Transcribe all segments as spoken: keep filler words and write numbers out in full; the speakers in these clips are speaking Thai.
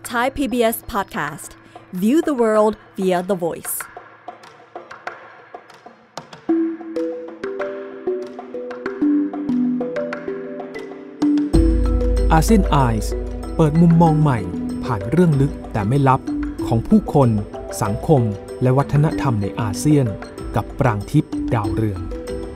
Thai พี บี เอส Podcast View the world via the voice อาเซียน Eyes เปิดมุมมองใหม่ผ่านเรื่องลึกแต่ไม่ลับของผู้คนสังคมและวัฒนธรรมในอาเซียนกับปรางทิพย์ดาวเรือง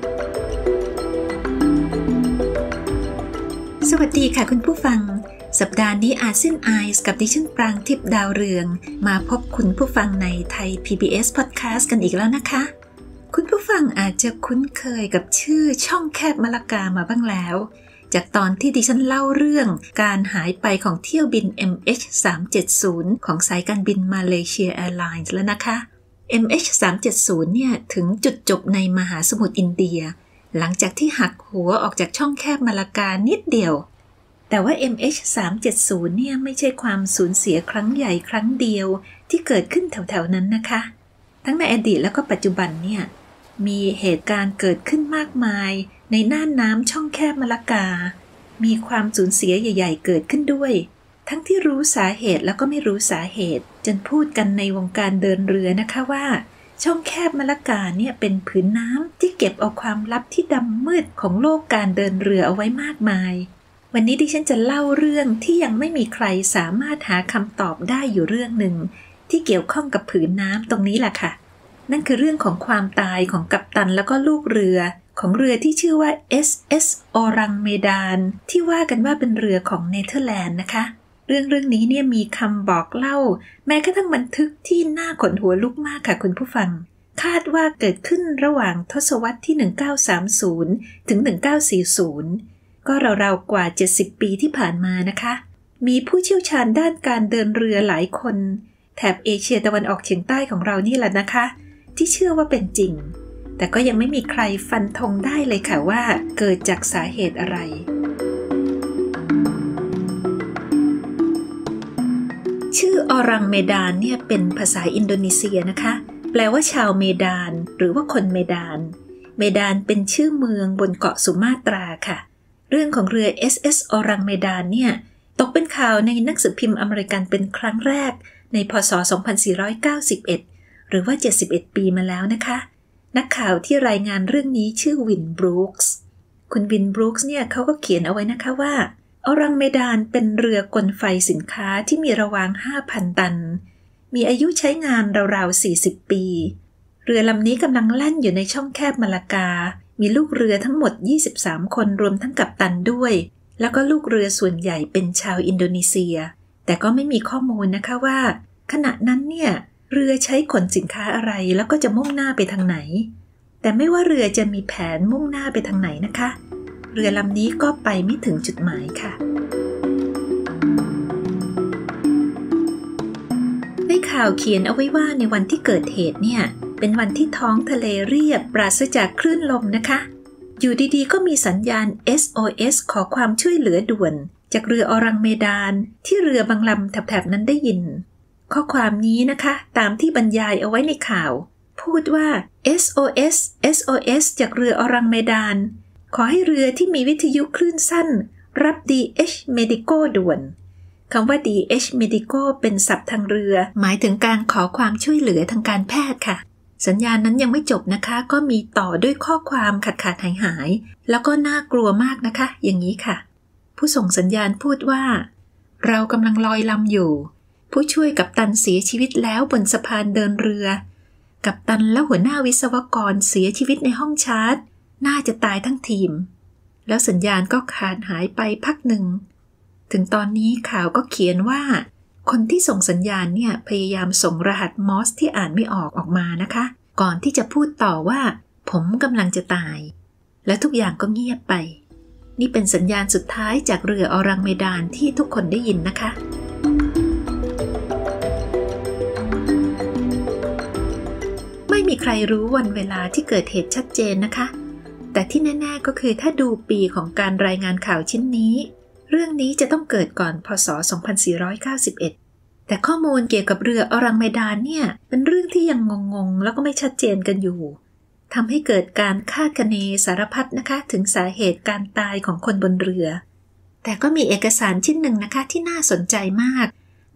สวัสดีค่ะคุณผู้ฟังสัปดาห์นี้อาเซียน Eyes กับดิฉันปรางทิพย์ดาวเรืองมาพบคุณผู้ฟังในไทย พี บี เอส Podcast กันอีกแล้วนะคะคุณผู้ฟังอาจจะคุ้นเคยกับชื่อช่องแคบมะละกามาบ้างแล้วจากตอนที่ดิฉันเล่าเรื่องการหายไปของเที่ยวบิน เอ็ม เอช สามเจ็ดศูนย์ ของสายการบินมาเลเซียแอร์ไลน์แล้วนะคะ เอ็ม เอช สามเจ็ดศูนย์ เนี่ยถึงจุดจบในมหาสมุทรอินเดียหลังจากที่หักหัวออกจากช่องแคบมะละกานิดเดียวแต่ว่า เอ็ม เอช สามเจ็ดศูนย์ เนี่ยไม่ใช่ความสูญเสียครั้งใหญ่ครั้งเดียวที่เกิดขึ้นแถวๆนั้นนะคะทั้งในอดีตแล้วก็ปัจจุบันเนี่ยมีเหตุการณ์เกิดขึ้นมากมายในน่านน้ำช่องแคบมะละกามีความสูญเสียใหญ่ๆเกิดขึ้นด้วยทั้งที่รู้สาเหตุแล้วก็ไม่รู้สาเหตุจนพูดกันในวงการเดินเรือนะคะว่าช่องแคบมะละกาเนี่ยเป็นผืนน้ำที่เก็บเอาความลับที่ดำมืดของโลกการเดินเรือเอาไว้มากมายวันนี้ดิฉันจะเล่าเรื่องที่ยังไม่มีใครสามารถหาคำตอบได้อยู่เรื่องหนึ่งที่เกี่ยวข้องกับผืนน้ำตรงนี้แหละค่ะนั่นคือเรื่องของความตายของกัปตันแล้วก็ลูกเรือของเรือที่ชื่อว่า เอส เอส Orang Medan ที่ว่ากันว่าเป็นเรือของเนเธอร์แลนด์นะคะเรื่องเรื่องนี้เนี่ยมีคำบอกเล่าแม้กระทั่งบันทึกที่น่าขนหัวลุกมากค่ะคุณผู้ฟังคาดว่าเกิดขึ้นระหว่างทศวรรษที่หนึ่งพันเก้าร้อยสามสิบถึงหนึ่งพันเก้าร้อยสี่สิบก็ราวๆกว่าเจ็ดสิบปีที่ผ่านมานะคะมีผู้เชี่ยวชาญด้านการเดินเรือหลายคนแถบเอเชียตะวันออกเฉียงใต้ของเรานี่แหละนะคะที่เชื่อว่าเป็นจริงแต่ก็ยังไม่มีใครฟันธงได้เลยค่ะว่าเกิดจากสาเหตุอะไรชื่อออรังเมดานเนี่ยเป็นภาษาอินโดนีเซียนะคะแปลว่าชาวเมดานหรือว่าคนเมดานเมดานเป็นชื่อเมืองบนเกาะสุมาตราค่ะเรื่องของเรือ เอส เอส ออรังเมดานเนี่ยตกเป็นข่าวในหนังสือพิมพ์อเมริกันเป็นครั้งแรกในพ.ศ. สองพันสี่ร้อยเก้าสิบเอ็ดหรือว่าเจ็ดสิบเอ็ดปีมาแล้วนะคะนักข่าวที่รายงานเรื่องนี้ชื่อวินบรูคส์คุณวินบรูคส์เนี่ยเขาก็เขียนเอาไว้นะคะว่าออรังเมดานเป็นเรือกลไฟสินค้าที่มีระวาง ห้าพัน ตันมีอายุใช้งานราวๆสี่สิบปีเรือลำนี้กำลังแล่นอยู่ในช่องแคบมะละกามีลูกเรือทั้งหมดยี่สิบสามคนรวมทั้งกัปตันด้วยแล้วก็ลูกเรือส่วนใหญ่เป็นชาวอินโดนีเซียแต่ก็ไม่มีข้อมูลนะคะว่าขณะนั้นเนี่ยเรือใช้ขนสินค้าอะไรแล้วก็จะมุ่งหน้าไปทางไหนแต่ไม่ว่าเรือจะมีแผนมุ่งหน้าไปทางไหนนะคะเรือลำนี้ก็ไปไม่ถึงจุดหมายค่ะในข่าวเขียนเอาไว้ว่าในวันที่เกิดเหตุเนี่ยเป็นวันที่ท้องทะเลเรียบปราศจากคลื่นลมนะคะอยู่ดีๆก็มีสัญญาณ เอส โอ เอส ขอความช่วยเหลือด่วนจากเรือออรังเมดานที่เรือบางลำแถบๆนั้นได้ยินข้อความนี้นะคะตามที่บรรยายเอาไว้ในข่าวพูดว่า เอส โอ เอส เอส โอ เอส จากเรือออรังเมดานขอให้เรือที่มีวิทยุคลื่นสั้นรับ ดี เอช Medico ด่วนคำว่า ดี เอช Medico เป็นศัพท์ทางเรือหมายถึงการขอความช่วยเหลือทางการแพทย์ค่ะสัญญาณนั้นยังไม่จบนะคะก็มีต่อด้วยข้อความขาดขาดหายหายแล้วก็น่ากลัวมากนะคะอย่างนี้ค่ะผู้ส่งสัญญาณพูดว่าเรากำลังลอยลำอยู่ผู้ช่วยกัปตันเสียชีวิตแล้วบนสะพานเดินเรือกัปตันและหัวหน้าวิศวกรเสียชีวิตในห้องชาร์จน่าจะตายทั้งทีมแล้วสัญญาณก็ขาดหายไปพักหนึ่งถึงตอนนี้ข่าวก็เขียนว่าคนที่ส่งสัญญาณเนี่ยพยายามส่งรหัสมอสที่อ่านไม่ออกออกมานะคะก่อนที่จะพูดต่อว่าผมกำลังจะตายและทุกอย่างก็เงียบไปนี่เป็นสัญญาณสุดท้ายจากเรือออรังเมดานที่ทุกคนได้ยินนะคะไม่มีใครรู้วันเวลาที่เกิดเหตุชัดเจนนะคะแต่ที่แน่ๆก็คือถ้าดูปีของการรายงานข่าวชิ้นนี้เรื่องนี้จะต้องเกิดก่อนพ.ศ. สองพันสี่ร้อยเก้าสิบเอ็ดแต่ข้อมูลเกี่ยวกับเรือออรังเมดานเนี่ยเป็นเรื่องที่ยังงงๆแล้วก็ไม่ชัดเจนกันอยู่ทำให้เกิดการคาดคะเนสารพัดนะคะถึงสาเหตุการตายของคนบนเรือแต่ก็มีเอกสารชิ้นหนึ่งนะคะที่น่าสนใจมาก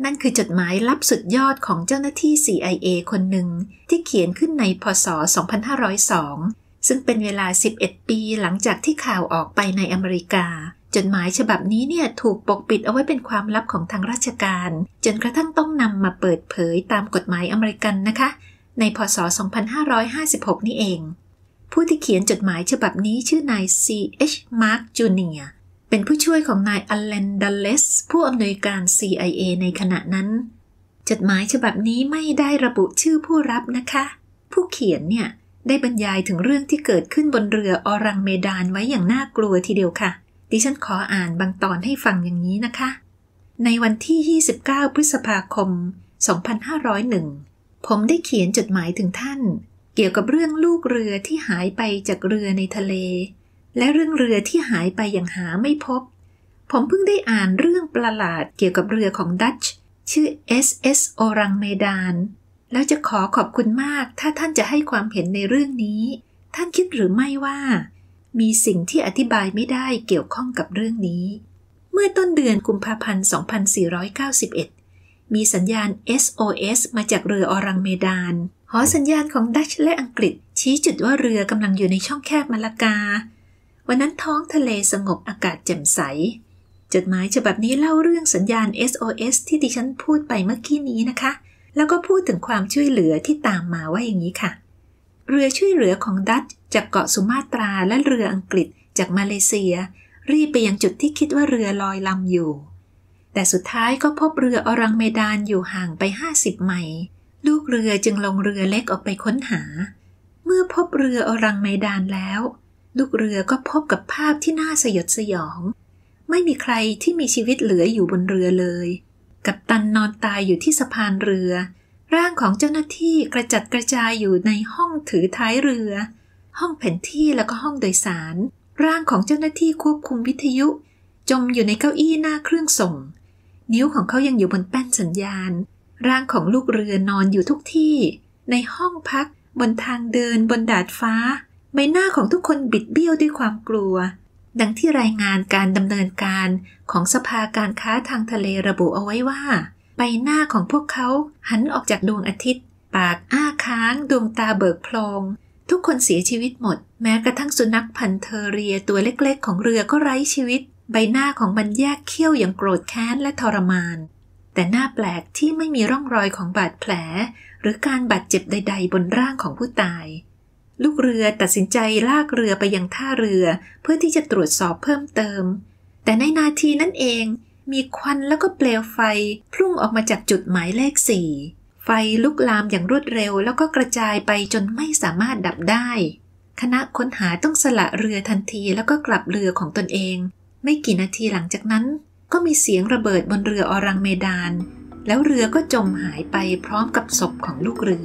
นั่นคือจดหมายลับสุดยอดของเจ้าหน้าที่ ซี ไอ เอ คนหนึ่งที่เขียนขึ้นในพ.ศ. สองพันห้าร้อยสองซึ่งเป็นเวลาสิบเอ็ดปีหลังจากที่ข่าวออกไปในอเมริกาจดหมายฉบับนี้เนี่ยถูกปกปิดเอาไว้เป็นความลับของทางราชการจนกระทั่งต้องนำมาเปิดเผยตามกฎหมายอเมริกันนะคะในพ.ศ. สองพันห้าร้อยห้าสิบหกนี่เองผู้ที่เขียนจดหมายฉบับนี้ชื่อนาย ซี เอช Mark จูเนียร์ เป็นผู้ช่วยของนายอลัน ดัลเลสผู้อำนวยการ ซี ไอ เอ ในขณะนั้นจดหมายฉบับนี้ไม่ได้ระบุชื่อผู้รับนะคะผู้เขียนเนี่ยได้บรรยายถึงเรื่องที่เกิดขึ้นบนเรือออรังเมดานไว้อย่างน่ากลัวทีเดียวค่ะดิฉันขออ่านบางตอนให้ฟังอย่างนี้นะคะในวันที่ยี่สิบเก้าพฤษภาคมสองพันห้าร้อยเอ็ดผมได้เขียนจดหมายถึงท่านเกี่ยวกับเรื่องลูกเรือที่หายไปจากเรือในทะเลและเรื่องเรือที่หายไปอย่างหาไม่พบผมเพิ่งได้อ่านเรื่องประหลาดเกี่ยวกับเรือของดัตช์ชื่อ เอส เอส โอรังเมดานแล้วจะขอขอบคุณมากถ้าท่านจะให้ความเห็นในเรื่องนี้ท่านคิดหรือไม่ว่ามีสิ่งที่อธิบายไม่ได้เกี่ยวข้องกับเรื่องนี้เมื่อต้นเดือนกุมภาพันธ์สองพันสี่ร้อยเก้าสิบเอ็ดมีสัญญาณ เอส โอ เอส มาจากเรือออรังเมดานหอสัญญาณของดัตช์และอังกฤษชี้จุดว่าเรือกำลังอยู่ในช่องแคบมาลากาวันนั้นท้องทะเลสงบอากาศแจ่มใสจดหมายฉบับนี้เล่าเรื่องสัญญาณ เอส โอ เอส ที่ดิฉันพูดไปเมื่อกี้นี้นะคะแล้วก็พูดถึงความช่วยเหลือที่ตามมาว่าอย่างนี้ค่ะเรือช่วยเหลือของดัตช์จากเกาะสุมาตราและเรืออังกฤษจากมาเลเซียรีบไปยังจุดที่คิดว่าเรือลอยลำอยู่แต่สุดท้ายก็พบเรือออรังเมดานอยู่ห่างไปห้าสิบไมล์ลูกเรือจึงลงเรือเล็กออกไปค้นหาเมื่อพบเรือออรังเมดานแล้วลูกเรือก็พบกับภาพที่น่าสยดสยองไม่มีใครที่มีชีวิตเหลืออยู่บนเรือเลยกัปตันนอนตายอยู่ที่สะพานเรือร่างของเจ้าหน้าที่กระจัดกระจายอยู่ในห้องถือท้ายเรือห้องแผนที่แล้วก็ห้องโดยสารร่างของเจ้าหน้าที่ควบคุมวิทยุจมอยู่ในเก้าอี้หน้าเครื่องส่งนิ้วของเขายังอยู่บนแป้นสัญญาณร่างของลูกเรือนอนอยู่ทุกที่ในห้องพักบนทางเดินบนดาดฟ้าใบหน้าของทุกคนบิดเบี้ยวด้วยความกลัวดังที่รายงานการดำเนินการของสภาการค้าทางทะเลระบุเอาไว้ว่าใบหน้าของพวกเขาหันออกจากดวงอาทิตย์ปากอ้าค้างดวงตาเบิกโพลงทุกคนเสียชีวิตหมดแม้กระทั่งสุนัขพันธุ์เทอเรียตัวเล็กๆของเรือก็ไร้ชีวิตใบหน้าของมันแยกเขี้ยวอย่างโกรธแค้นและทรมานแต่น่าแปลกที่ไม่มีร่องรอยของบาดแผลหรือการบาดเจ็บใดๆบนร่างของผู้ตายลูกเรือตัดสินใจลากเรือไปยังท่าเรือเพื่อที่จะตรวจสอบเพิ่มเติมแต่ในนาทีนั้นเองมีควันแล้วก็เปลวไฟพุ่งออกมาจากจุดหมายเลขสี่ไฟลุกลามอย่างรวดเร็วแล้วก็กระจายไปจนไม่สามารถดับได้คณะค้นหาต้องสละเรือทันทีแล้วก็กลับเรือของตนเองไม่กี่นาทีหลังจากนั้นก็มีเสียงระเบิดบนเรือออรังเมดานแล้วเรือก็จมหายไปพร้อมกับศพของลูกเรือ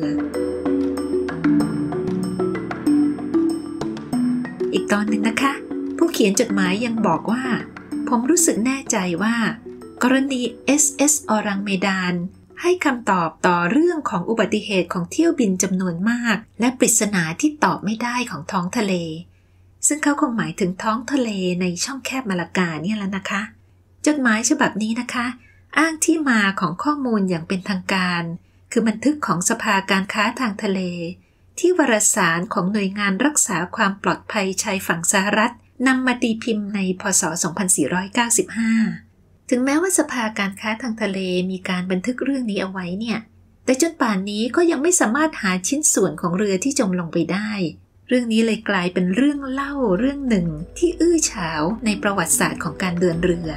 อีกตอนหนึ่งนะคะผู้เขียนจดหมายยังบอกว่าผมรู้สึกแน่ใจว่ากรณี เอส เอส ออรังเมดานให้คำตอบต่อเรื่องของอุบัติเหตุของเที่ยวบินจำนวนมากและปริศนาที่ตอบไม่ได้ของท้องทะเลซึ่งเขาคงหมายถึงท้องทะเลในช่องแคบมาลากาเนี่ยแล้วนะคะจดหมายฉบับนี้นะคะอ้างที่มาของข้อมูลอย่างเป็นทางการคือบันทึกของสภาการค้าทางทะเลที่วารสารของหน่วยงานรักษาความปลอดภัยชายฝั่งสหรัฐนำมาตีพิมพ์ในพ.ศ. สองพันสี่ร้อยเก้าสิบห้าถึงแม้ว่าสภาการค้าทางทะเลมีการบันทึกเรื่องนี้เอาไว้เนี่ยแต่จนป่านนี้ก็ยังไม่สามารถหาชิ้นส่วนของเรือที่จมลงไปได้เรื่องนี้เลยกลายเป็นเรื่องเล่าเรื่องหนึ่งที่อื้อฉาวในประวัติศาสตร์ของการเดินเรือ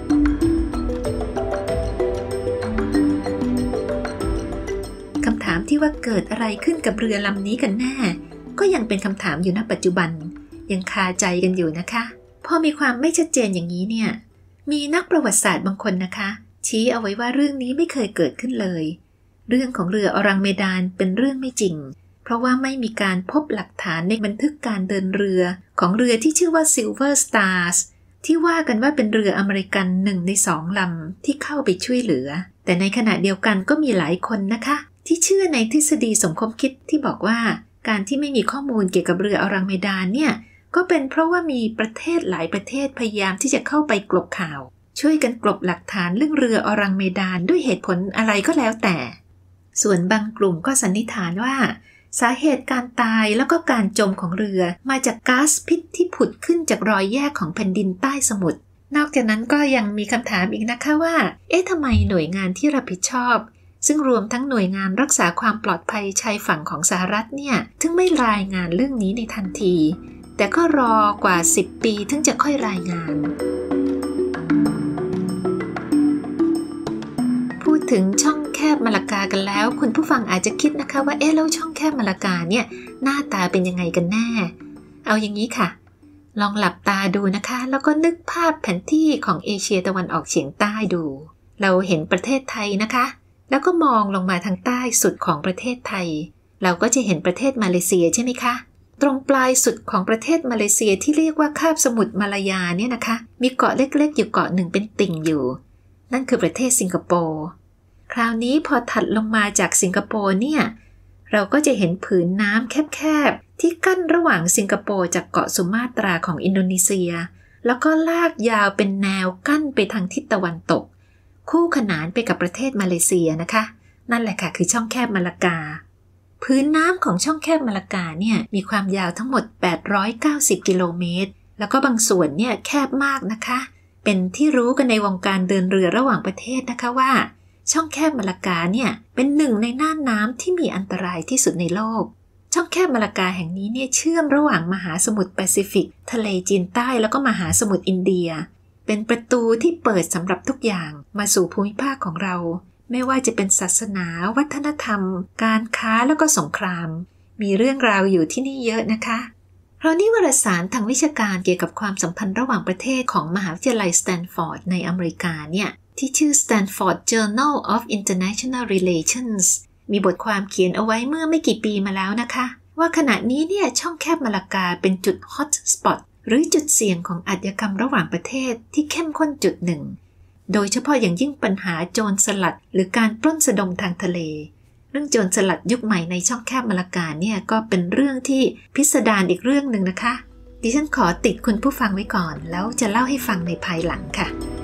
คำถามที่ว่าเกิดอะไรขึ้นกับเรือลำนี้กันแน่ก็ยังเป็นคำถามอยู่ณปัจจุบันยังคาใจกันอยู่นะคะพอมีความไม่ชัดเจนอย่างนี้เนี่ยมีนักประวัติศาสตร์บางคนนะคะชี้เอาไว้ว่าเรื่องนี้ไม่เคยเกิดขึ้นเลยเรื่องของเรือออรังเมดานเป็นเรื่องไม่จริงเพราะว่าไม่มีการพบหลักฐานในบันทึกการเดินเรือของเรือที่ชื่อว่า Silver Stars ที่ว่ากันว่าเป็นเรืออเมริกันหนึ่งในสองลำที่เข้าไปช่วยเหลือแต่ในขณะเดียวกันก็มีหลายคนนะคะที่เชื่อในทฤษฎีสมคบคิดที่บอกว่าการที่ไม่มีข้อมูลเกี่ยวกับเรือออรังเมดานเนี่ยก็เป็นเพราะว่ามีประเทศหลายประเทศพยายามที่จะเข้าไปกลบข่าวช่วยกันกลบหลักฐานเรื่องเรืออรังเมดานด้วยเหตุผลอะไรก็แล้วแต่ส่วนบางกลุ่มก็สันนิษฐานว่าสาเหตุการตายแล้วก็การจมของเรือมาจากก๊าซพิษที่ผุดขึ้นจากรอยแยกของแผ่นดินใต้สมุทรนอกจากนั้นก็ยังมีคำถามอีกนะคะว่าเอ๊ะทำไมหน่วยงานที่รับผิดชอบซึ่งรวมทั้งหน่วยงานรักษาความปลอดภัยชายฝั่งของสหรัฐเนี่ยถึงไม่รายงานเรื่องนี้ในทันทีแต่ก็รอกว่าสิบปีถึงจะค่อยรายงานพูดถึงช่องแคบมาลากากันแล้วคุณผู้ฟังอาจจะคิดนะคะว่าเอ๊ะแล้วช่องแคบมาลากาเนี่ยหน้าตาเป็นยังไงกันแน่เอาอย่างนี้ค่ะลองหลับตาดูนะคะแล้วก็นึกภาพแผนที่ของเอเชียตะวันออกเฉียงใต้ดูเราเห็นประเทศไทยนะคะแล้วก็มองลงมาทางใต้สุดของประเทศไทยเราก็จะเห็นประเทศมาเลเซียใช่ไหมคะตรงปลายสุดของประเทศมาเลเซียที่เรียกว่าคาบสมุทรมาลายาเนี่ยนะคะมีเกาะเล็กๆอยู่เกาะหนึ่งเป็นติ่งอยู่นั่นคือประเทศสิงคโปร์คราวนี้พอถัดลงมาจากสิงคโปร์เนี่ยเราก็จะเห็นผืนน้ำแคบๆที่กั้นระหว่างสิงคโปร์จากเกาะสุมาตราของอินโดนีเซียแล้วก็ลากยาวเป็นแนวกั้นไปทางทิศตะวันตกคู่ขนานไปกับประเทศมาเลเซียนะคะนั่นแหละค่ะคือช่องแคบมาลากาพื้นน้ำของช่องแคบมาลากาเนี่ยมีความยาวทั้งหมดแปดร้อยเก้าสิบกิโลเมตรแล้วก็บางส่วนเนี่ยแคบมากนะคะเป็นที่รู้กันในวงการเดินเรือระหว่างประเทศนะคะว่าช่องแคบมาลากาเนี่ยเป็นหนึ่งในน่านน้ำที่มีอันตรายที่สุดในโลกช่องแคบมาลากาแห่งนี้เนี่ยเชื่อมระหว่างมหาสมุทรแปซิฟิกทะเลจีนใต้แล้วก็มหาสมุทรอินเดียเป็นประตูที่เปิดสำหรับทุกอย่างมาสู่ภูมิภาคของเราไม่ว่าจะเป็นศาสนาวัฒนธรรมการค้าแล้วก็สงครามมีเรื่องราวอยู่ที่นี่เยอะนะคะเพราะนิวารสารทางวิชาการเกี่ยวกับความสัมพันธ์ระหว่างประเทศของมหาวิทยาลัยสแตนฟอร์ดในอเมริกาเนี่ยที่ชื่อ Stanford Journal of International Relations มีบทความเขียนเอาไว้เมื่อไม่กี่ปีมาแล้วนะคะว่าขณะนี้เนี่ยช่องแคบมาลากาเป็นจุดฮอตสปอตหรือจุดเสี่ยงของอาชญากรรมระหว่างประเทศที่เข้มข้นจุดหนึ่งโดยเฉพาะอย่างยิ่งปัญหาโจรสลัดหรือการปล้นสะดมทางทะเลเรื่องโจรสลัดยุคใหม่ในช่องแคบมาลากาเนี่ยก็เป็นเรื่องที่พิสดารอีกเรื่องหนึ่งนะคะดิฉันขอติดคุณผู้ฟังไว้ก่อนแล้วจะเล่าให้ฟังในภายหลังค่ะ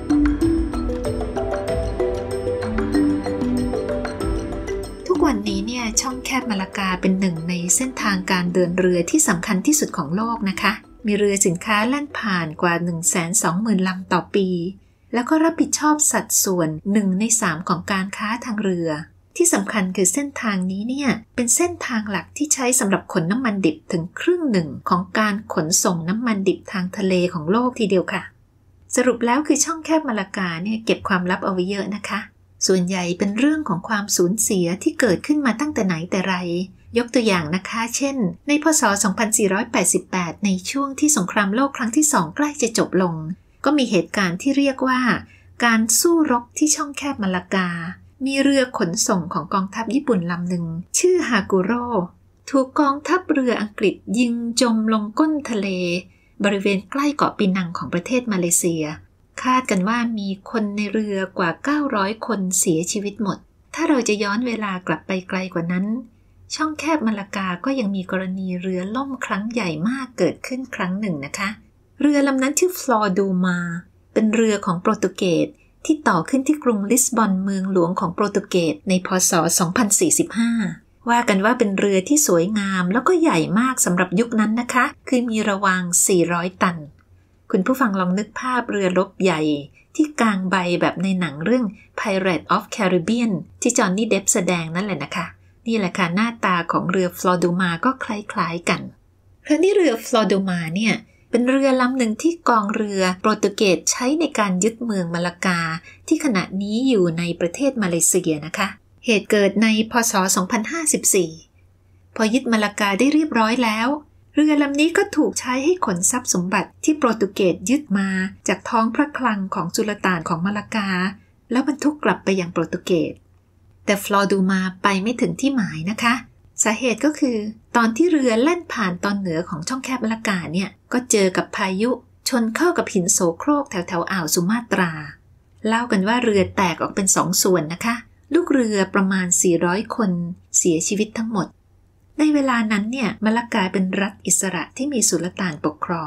ทุกวันนี้เนี่ยช่องแคบมาลากาเป็นหนึ่งในเส้นทางการเดินเรือที่สำคัญที่สุดของโลกนะคะมีเรือสินค้าแล่นผ่านกว่า หนึ่งแสนสองหมื่น ลำต่อปีแล้วก็รับผิดชอบสัดส่วนหนึ่งในสามของการค้าทางเรือที่สำคัญคือเส้นทางนี้เนี่ยเป็นเส้นทางหลักที่ใช้สำหรับขนน้ำมันดิบถึงครึ่งหนึ่งของการขนส่งน้ำมันดิบทางทะเลของโลกทีเดียวค่ะสรุปแล้วคือช่องแคบมาลากาเนี่ยเก็บความลับเอาไว้เยอะนะคะส่วนใหญ่เป็นเรื่องของความสูญเสียที่เกิดขึ้นมาตั้งแต่ไหนแต่ไรยกตัวอย่างนะคะเช่นในพ.ศ. สองพันสี่ร้อยแปดสิบแปดในช่วงที่สงครามโลกครั้งที่สองใกล้จะจบลงก็มีเหตุการณ์ที่เรียกว่าการสู้รบที่ช่องแคบมาลากามีเรือขนส่งของกองทัพญี่ปุ่นลำหนึ่งชื่อฮากุโร่ถูกกองทัพเรืออังกฤษยิงจมลงก้นทะเลบริเวณใกล้เกาะปีนังของประเทศมาเลเซียคาดกันว่ามีคนในเรือกว่าเก้าร้อยคนเสียชีวิตหมดถ้าเราจะย้อนเวลากลับไปไกลกว่านั้นช่องแคบมาลากาก็ยังมีกรณีเรือล่มครั้งใหญ่มากเกิดขึ้นครั้งหนึ่งนะคะเรือลำนั้นชื่อฟลอร์ดูมาเป็นเรือของโปรตุเกสที่ต่อขึ้นที่กรุงลิสบอนเมืองหลวงของโปรตุเกสในพ.ศ. สองพันสี่สิบห้าว่ากันว่าเป็นเรือที่สวยงามแล้วก็ใหญ่มากสำหรับยุคนั้นนะคะคือมีระวางสี่ร้อยตันคุณผู้ฟังลองนึกภาพเรือรบใหญ่ที่กางใบแบบในหนังเรื่อง Pirates of Caribbean ที่จอห์นนี่เดปแสดงนั่นแหละนะคะนี่แหละค่ะหน้าตาของเรือฟลอร์ดูมาก็คล้ายๆกันคราวนี้เรือฟลอร์ดูมาเนี่ยเป็นเรือลำหนึ่งที่กองเรือโปรตุเกสใช้ในการยึดเมืองมาลากาที่ขณะนี้อยู่ในประเทศมาเลเซียนะคะเหตุเกิดในพ.ศ. สองพันห้าสิบสี่พอยึดมาลากาได้เรียบร้อยแล้วเรือลำนี้ก็ถูกใช้ให้ขนทรัพย์สมบัติที่โปรตุเกสยึดมาจากท้องพระคลังของสุลต่านของมาลากาแล้วบรรทุกกลับไปยังโปรตุเกสแต่ฟลอร์ดูมาไปไม่ถึงที่หมายนะคะสาเหตุก็คือตอนที่เรือแล่นผ่านตอนเหนือของช่องแคบมาลากาเนี่ยก็เจอกับพายุชนเข้ากับหินโสโครกแถวแถวอ่าวสุมาตราเล่ากันว่าเรือแตกออกเป็นสองส่วนนะคะลูกเรือประมาณสี่ร้อยคนเสียชีวิตทั้งหมดในเวลานั้นเนี่ยมาลากาเป็นรัฐอิสระที่มีสุลต่านปกครอง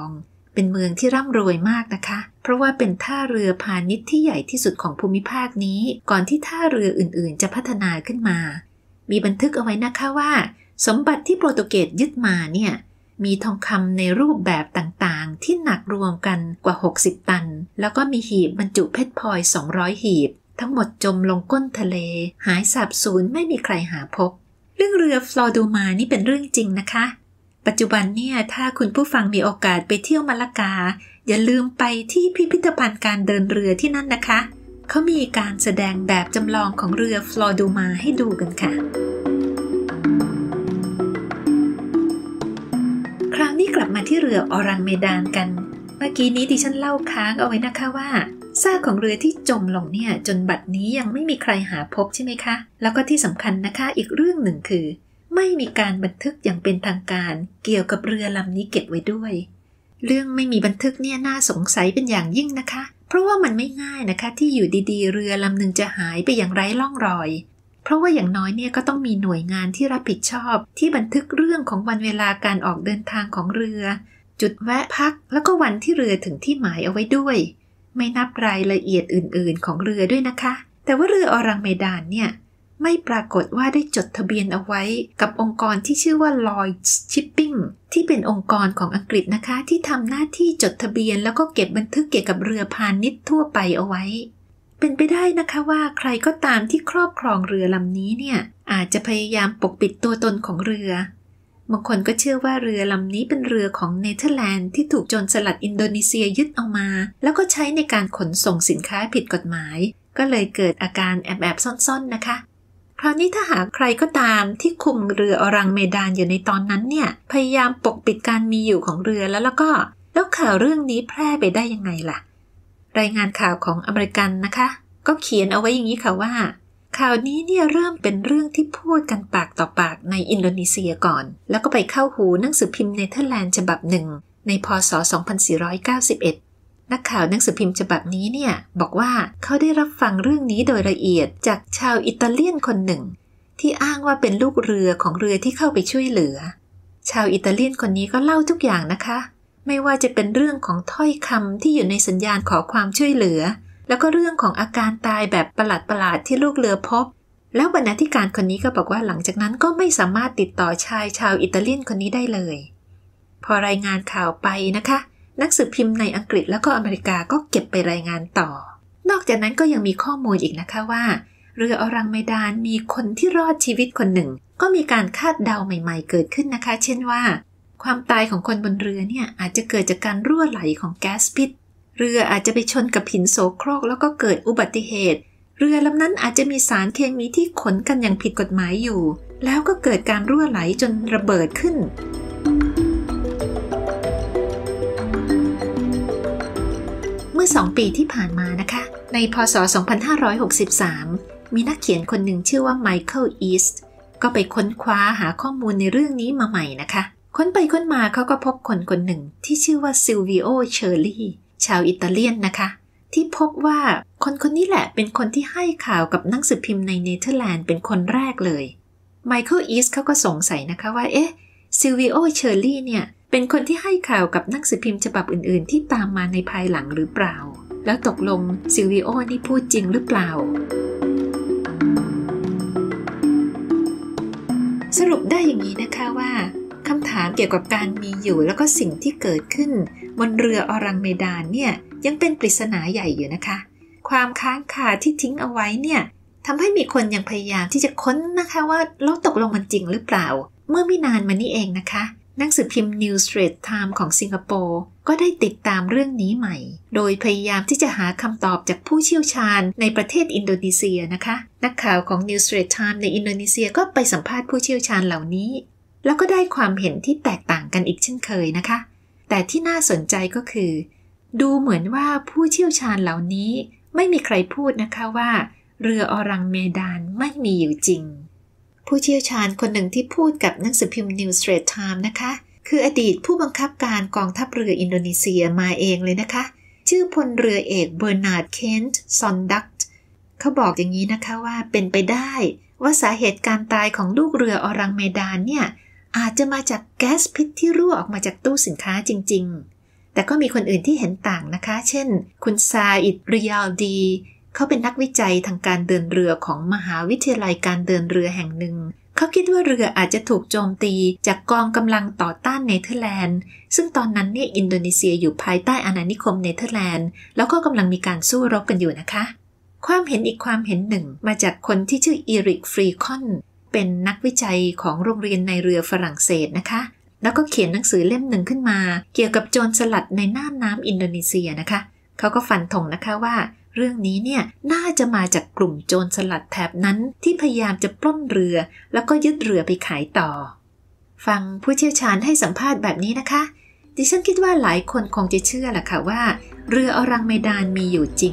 เป็นเมืองที่ร่ำรวยมากนะคะเพราะว่าเป็นท่าเรือพาณิชย์ที่ใหญ่ที่สุดของภูมิภาคนี้ก่อนที่ท่าเรืออื่นๆจะพัฒนาขึ้นมามีบันทึกเอาไว้นะคะว่าสมบัติที่โปรตุเกสยึดมาเนี่ยมีทองคำในรูปแบบต่างๆที่หนักรวมกันกว่าหกสิบตันแล้วก็มีหีบบรรจุเพชรพลอยสองร้อยหีบทั้งหมดจมลงก้นทะเลหายสาบสูญไม่มีใครหาพบเรื่องเรือฟลอดูมานี่เป็นเรื่องจริงนะคะปัจจุบันเนี่ยถ้าคุณผู้ฟังมีโอกาสไปเที่ยวมะละกาอย่าลืมไปที่พิพิธภัณฑ์การเดินเรือที่นั่นนะคะเขามีการแสดงแบบจำลองของเรือฟลอดูมาให้ดูกันค่ะคราวนี้กลับมาที่เรือออรังเมดานกันเมื่อกี้นี้ดิฉันเล่าค้างเอาไว้นะคะว่าซากของเรือที่จมลงเนี่ยจนบัดนี้ยังไม่มีใครหาพบใช่ไหมคะแล้วก็ที่สำคัญนะคะอีกเรื่องหนึ่งคือไม่มีการบันทึกอย่างเป็นทางการเกี่ยวกับเรือลำนี้เก็บไว้ด้วยเรื่องไม่มีบันทึกเนี่ยน่าสงสัยเป็นอย่างยิ่งนะคะเพราะว่ามันไม่ง่ายนะคะที่อยู่ดีๆเรือลำหนึ่งจะหายไปอย่างไร้ร่องรอยเพราะว่าอย่างน้อยเนี่ยก็ต้องมีหน่วยงานที่รับผิดชอบที่บันทึกเรื่องของวันเวลาการออกเดินทางของเรือจุดแวะพักแล้วก็วันที่เรือถึงที่หมายเอาไว้ด้วยไม่นับรายละเอียดอื่นๆของเรือด้วยนะคะแต่ว่าเรือออรังเมดานเนี่ยไม่ปรากฏว่าได้จดทะเบียนเอาไว้กับองค์กรที่ชื่อว่า Lloyd's Shipping ที่เป็นองค์กรของอังกฤษนะคะที่ทำหน้าที่จดทะเบียนแล้วก็เก็บบันทึกเกี่ยวกับเรือพาณิชย์ทั่วไปเอาไว้เป็นไปได้นะคะว่าใครก็ตามที่ครอบครองเรือลำนี้เนี่ยอาจจะพยายามปกปิดตัวตนของเรือบางคนก็เชื่อว่าเรือลำนี้เป็นเรือของเนเธอร์แลนด์ที่ถูกโจรสลัดอินโดนีเซียยึดเอามาแล้วก็ใช้ในการขนส่งสินค้าผิดกฎหมายก็เลยเกิดอาการแอบๆซ่อนๆนะคะคราวนี้ถ้าหากใครก็ตามที่คุมเรือออรังเมดานอยู่ในตอนนั้นเนี่ยพยายามปกปิดการมีอยู่ของเรือแล้วแล้วก็แล้วข่าวเรื่องนี้แพร่ไปได้ยังไงล่ะรายงานข่าวของอเมริกันนะคะก็เขียนเอาไว้อย่างนี้ค่ะว่าข่าวนี้เนี่ยเริ่มเป็นเรื่องที่พูดกันปากต่อปากในอินโดนีเซียก่อนแล้วก็ไปเข้าหูหนังสือพิมพ์เนเธอร์แลนด์ฉบับหนึ่งในพ.ศ. สองพันสี่ร้อยเก้าสิบเอ็ดนักข่าวหนังสือพิมพ์ฉบับนี้เนี่ยบอกว่าเขาได้รับฟังเรื่องนี้โดยละเอียดจากชาวอิตาเลียนคนหนึ่งที่อ้างว่าเป็นลูกเรือของเรือที่เข้าไปช่วยเหลือชาวอิตาเลียนคนนี้ก็เล่าทุกอย่างนะคะไม่ว่าจะเป็นเรื่องของถ้อยคำที่อยู่ในสัญญาณขอความช่วยเหลือแล้วก็เรื่องของอาการตายแบบประหลาดๆที่ลูกเรือพบแล้วบรรณาธิการคนนี้ก็บอกว่าหลังจากนั้นก็ไม่สามารถติดต่อชายชาวอิตาเลียนคนนี้ได้เลยพอรายงานข่าวไปนะคะนักสืบพิมพ์ในอังกฤษแล้วก็อเมริกาก็เก็บไปรายงานต่อนอกจากนั้นก็ยังมีข้อมูลอีกนะคะว่าเรือออรังเมดานมีคนที่รอดชีวิตคนหนึ่งก็มีการคาดเดาใหม่ๆเกิดขึ้นนะคะเช่นว่าความตายของคนบนเรือเนี่ยอาจจะเกิดจากการรั่วไหลของแก๊สพิษเรืออาจจะไปชนกับหินโสโครกแล้วก็เกิดอุบัติเหตุเรือลำนั้นอาจจะมีสารเคมีที่ขนกันอย่างผิดกฎหมายอยู่แล้วก็เกิดการรั่วไหลจนระเบิดขึ้นเมื่อสองปีที่ผ่านมานะคะในพ.ศ. สองพันห้าร้อยหกสิบสามมีนักเขียนคนหนึ่งชื่อว่าไมเคิลอีสต์ก็ไปค้นคว้าหาข้อมูลในเรื่องนี้มาใหม่นะคะค้นไปค้นมาเขาก็พบคนคนหนึ่งที่ชื่อว่าซิลวิโอเชอร์ลีชาวอิตาเลียนนะคะที่พบว่าคนคนนี้แหละเป็นคนที่ให้ข่าวกับหนังสือพิมพ์ในเนเธอร์แลนด์เป็นคนแรกเลยไมเคิลอีสต์เขาก็สงสัยนะคะว่าเอ๊ะซิลวิโอเชอร์ลีเนี่ยเป็นคนที่ให้ข่าวกับหนังสือพิมพ์ฉบับอื่นๆที่ตามมาในภายหลังหรือเปล่าแล้วตกลงซิลวิโอนี่พูดจริงหรือเปล่าสรุปได้อย่างนี้นะคะว่าคำถามเกี่ยวกับการมีอยู่แล้วก็สิ่งที่เกิดขึ้นบนเรือออรังเมดานเนี่ยยังเป็นปริศนาใหญ่อยู่นะคะความค้างคาที่ทิ้งเอาไว้เนี่ยทำให้มีคนยังพยายามที่จะค้นนะคะว่าแล้วตกลงมันจริงหรือเปล่าเมื่อไม่นานมานี้เองนะคะหนังสือพิมพ์ New Straits Times ของสิงคโปร์ก็ได้ติดตามเรื่องนี้ใหม่โดยพยายามที่จะหาคำตอบจากผู้เชี่ยวชาญในประเทศอินโดนีเซียนะคะนักข่าวของ New Straits Times ในอินโดนีเซียก็ไปสัมภาษณ์ผู้เชี่ยวชาญเหล่านี้แล้วก็ได้ความเห็นที่แตกต่างกันอีกเช่นเคยนะคะแต่ที่น่าสนใจก็คือดูเหมือนว่าผู้เชี่ยวชาญเหล่านี้ไม่มีใครพูดนะคะว่าเรือออรังเมดานไม่มีอยู่จริงผู้เชี่ยวชาญคนหนึ่งที่พูดกับหนังสือพิมพ์ New Straits Times นะคะคืออดีตผู้บังคับการกองทัพเรืออินโดนีเซียมาเองเลยนะคะชื่อพลเรือเอกเบอร์นาร์ดเคนต์ซอนดักต์เขาบอกอย่างนี้นะคะว่าเป็นไปได้ว่าสาเหตุการตายของลูกเรือออรังเมดานเนี่ยอาจจะมาจากแก๊สพิษที่รั่วออกมาจากตู้สินค้าจริงๆแต่แต่ก็มีคนอื่นที่เห็นต่างนะคะเช่นคุณซาอิด ริยาลดีเขาเป็นนักวิจัยทางการเดินเรือของมหาวิทยาลัยการเดินเรือแห่งหนึ่งเขาคิดว่าเรืออาจจะถูกโจมตีจากกองกำลังต่อต้านเนเธอร์แลนด์ซึ่งตอนนั้นเนี่ยอินโดนีเซียอยู่ภายใต้อาณานิคมเนเธอร์แลนด์แล้วก็กำลังมีการสู้รบกันอยู่นะคะความเห็นอีกความเห็นหนึ่งมาจากคนที่ชื่ออีริก ฟรีคอนเป็นนักวิจัยของโรงเรียนในเรือฝรั่งเศสนะคะแล้วก็เขียนหนังสือเล่มหนึ่งขึ้นมาเกี่ยวกับโจรสลัดในน่านน้ำอินโดนีเซียนะคะเขาก็ฟันธงนะคะว่าเรื่องนี้เนี่ยน่าจะมาจากกลุ่มโจรสลัดแถบนั้นที่พยายามจะปล้นเรือแล้วก็ยึดเรือไปขายต่อฟังผู้เชี่ยวชาญให้สัมภาษณ์แบบนี้นะคะดิฉันคิดว่าหลายคนคงจะเชื่อแหละค่ะว่าเรืออรังเมดานมีอยู่จริง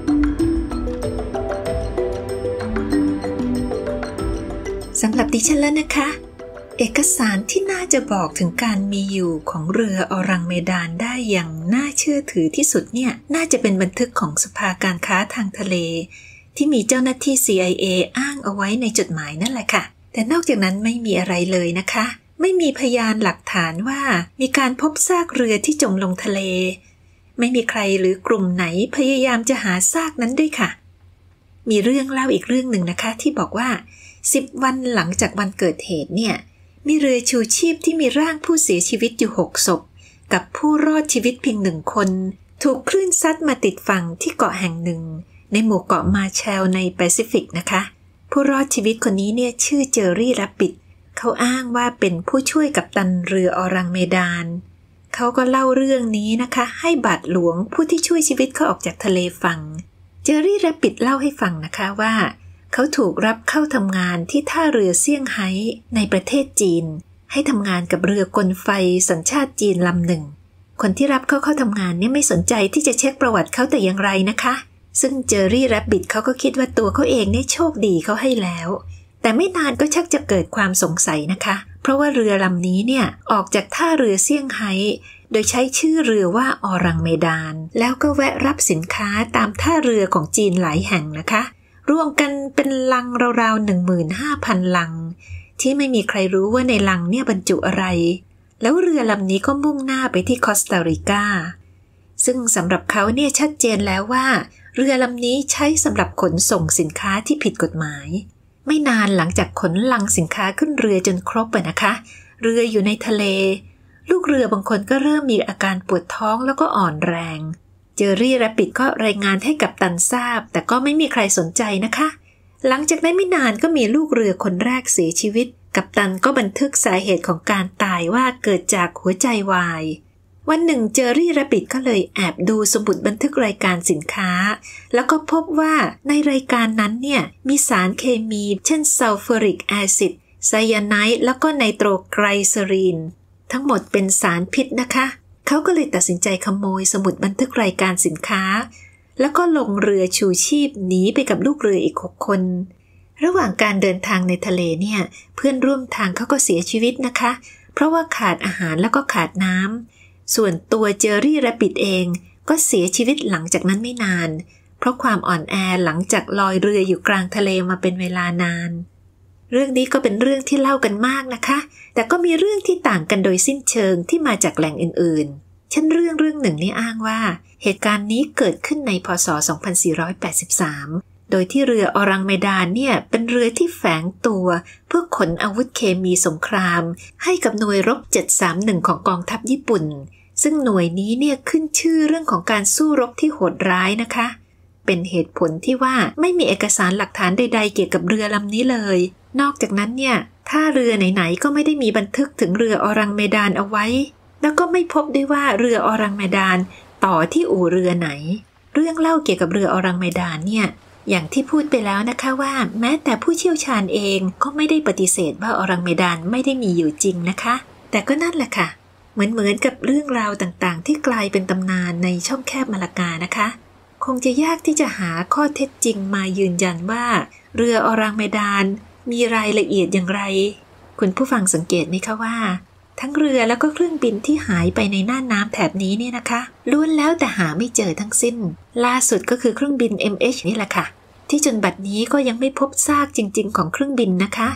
สำหรับดิฉันแล้วนะคะเอกสารที่น่าจะบอกถึงการมีอยู่ของเรืออรังเมดานได้อย่างน่าเชื่อถือที่สุดเนี่ยน่าจะเป็นบันทึกของสภาการค้าทางทะเลที่มีเจ้าหน้าที่ ซี ไอ เอ อ้างเอาไว้ในจดหมายนั่นแหละค่ะแต่นอกจากนั้นไม่มีอะไรเลยนะคะไม่มีพยานหลักฐานว่ามีการพบซากเรือที่จมลงทะเลไม่มีใครหรือกลุ่มไหนพยายามจะหาซากนั้นด้วยค่ะมีเรื่องเล่าอีกเรื่องหนึ่งนะคะที่บอกว่าสิบวันหลังจากวันเกิดเหตุเนี่ยมีเรือชูชีพที่มีร่างผู้เสียชีวิตอยู่หกศพกับผู้รอดชีวิตเพียงหนึ่งคนถูกคลื่นซัดมาติดฝั่งที่เกาะแห่งหนึ่งในหมู่เกาะมาแชลในแปซิฟิกนะคะผู้รอดชีวิตคนนี้เนี่ยชื่อเจอรี่ แรปปิดเขาอ้างว่าเป็นผู้ช่วยกัปตันเรืออรังเมดานเขาก็เล่าเรื่องนี้นะคะให้บาทหลวงผู้ที่ช่วยชีวิตเขาออกจากทะเลฟังเจอรี่ แรปปิดเล่าให้ฟังนะคะว่าเขาถูกรับเข้าทำงานที่ท่าเรือเซี่ยงไฮ้ในประเทศจีนให้ทำงานกับเรือกลไฟสัญชาติจีนลำหนึ่งคนที่รับเข้าเข้าทำงานเนี่ยไม่สนใจที่จะเช็คประวัติเขาแต่อย่างไรนะคะซึ่งเจอรี่ แรปปิดเขาก็คิดว่าตัวเขาเองเนี่ยโชคดีเขาให้แล้วแต่ไม่นานก็ชักจะเกิดความสงสัยนะคะเพราะว่าเรือลำนี้เนี่ยออกจากท่าเรือเซี่ยงไฮ้โดยใช้ชื่อเรือว่าอรังเมดานแล้วก็แวะรับสินค้าตามท่าเรือของจีนหลายแห่งนะคะรวมกันเป็นลังราวๆ หนึ่งหมื่นห้าพัน ลังที่ไม่มีใครรู้ว่าในลังเนี่ยบรรจุอะไรแล้วเรือลำนี้ก็มุ่งหน้าไปที่คอสตาริกาซึ่งสำหรับเขาเนี่ยชัดเจนแล้วว่าเรือลำนี้ใช้สำหรับขนส่งสินค้าที่ผิดกฎหมายไม่นานหลังจากขนลังสินค้าขึ้นเรือจนครบอะนะคะเรืออยู่ในทะเลลูกเรือบางคนก็เริ่มมีอาการปวดท้องแล้วก็อ่อนแรงเจอรี่ แรปปิดก็รายงานให้กัปตันทราบแต่ก็ไม่มีใครสนใจนะคะหลังจากนั้นไม่นานก็มีลูกเรือคนแรกเสียชีวิตกัปตันก็บันทึกสาเหตุของการตายว่าเกิดจากหัวใจวายวันหนึ่งเจอรี่ แรปปิดก็เลยแอบดูสมุดบันทึกรายการสินค้าแล้วก็พบว่าในรายการนั้นเนี่ยมีสารเคมีเช่นซัลเฟอริกแอซิดไซยาไนด์แล้วก็ไนโตรไกลเซอรีนทั้งหมดเป็นสารพิษนะคะเขาก็เลยตัดสินใจขโมยสมุดบันทึกรายการสินค้าแล้วก็ลงเรือชูชีพหนีไปกับลูกเรืออีกหกคนระหว่างการเดินทางในทะเลเนี่ยเพื่อนร่วมทางเขาก็เสียชีวิตนะคะเพราะว่าขาดอาหารแล้วก็ขาดน้ำส่วนตัวเจอรี่ แรปปิดเองก็เสียชีวิตหลังจากนั้นไม่นานเพราะความอ่อนแอหลังจากลอยเรืออยู่กลางทะเลมาเป็นเวลานานเรื่องนี้ก็เป็นเรื่องที่เล่ากันมากนะคะแต่ก็มีเรื่องที่ต่างกันโดยสิ้นเชิงที่มาจากแหล่งอื่นๆเช่นเรื่องเรื่องหนึ่งนี่อ้างว่าเหตุการณ์นี้เกิดขึ้นในพ.ศ. สองพันสี่ร้อยแปดสิบสามโดยที่เรืออรังเมดานเนี่ยเป็นเรือที่แฝงตัวเพื่อขนอาวุธเคมีสงครามให้กับหน่วยรบเจ็ดสามหนึ่งของกองทัพญี่ปุ่นซึ่งหน่วยนี้เนี่ยขึ้นชื่อเรื่องของการสู้รบที่โหดร้ายนะคะเป็นเหตุผลที่ว่าไม่มีเอกสารหลักฐานใดๆเกี่ยวกับเรือลำนี้เลยนอกจากนั้นเนี่ยท่าเรือไหนๆก็ไม่ได้มีบันทึกถึงเรืออรังเมดานเอาไว้แล้วก็ไม่พบด้วยว่าเรืออรังเมดานต่อที่อู่เรือไหนเรื่องเล่าเกี่ยวกับเรืออรังเมดานเนี่ยอย่างที่พูดไปแล้วนะคะว่าแม้แต่ผู้เชี่ยวชาญเองก็ไม่ได้ปฏิเสธว่าอรังเมดานไม่ได้มีอยู่จริงนะคะแต่ก็นั่นแหละค่ะเหมือนเหมือนกับเรื่องราวต่างๆที่กลายเป็นตำนานในช่องแคบมาลากานะคะคงจะยากที่จะหาข้อเท็จจริงมายืนยันว่าเรืออรังเมดานมีรายละเอียดอย่างไรคุณผู้ฟังสังเกตไหมคะว่าทั้งเรือแล้วก็เครื่องบินที่หายไปในน่านน้ำแถบนี้เนี่ยนะคะล้วนแล้วแต่หาไม่เจอทั้งสิ้นล่าสุดก็คือเครื่องบิน เอ็ม เอช นี่แหละค่ะที่จนบัดนี้ก็ยังไม่พบซากจริงๆของเครื่องบินนะคะ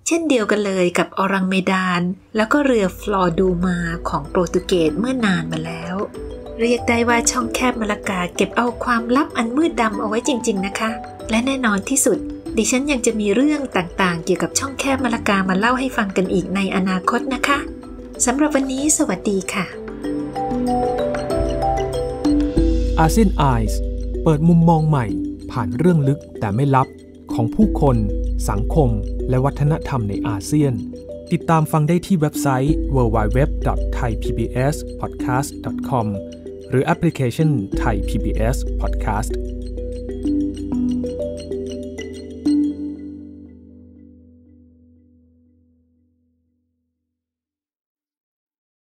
เช่นเดียวกันเลยกับออรังเมดานแล้วก็เรือฟลอดูมาของโปรตุเกสเมื่อนานมาแล้วเรียกได้ว่าช่องแคบมะละกาเก็บเอาความลับอันมืดดำเอาไว้จริงๆนะคะและแน่นอนที่สุดดิฉันยังจะมีเรื่องต่างๆเกี่ยวกับช่องแคบมะละกามาเล่าให้ฟังกันอีกในอนาคตนะคะสำหรับวันนี้สวัสดีค่ะอาเซียนไอส์เปิดมุมมองใหม่ผ่านเรื่องลึกแต่ไม่ลับของผู้คนสังคมและวัฒนธรรมในอาเซียนติดตามฟังได้ที่เว็บไซต์ ดับเบิลยู ดับเบิลยู ดับเบิลยู ดอท ไทย พี บี เอส พอดแคสต์ ดอท คอม หรือแอปพลิเคชัน Thai พี บี เอส Podcast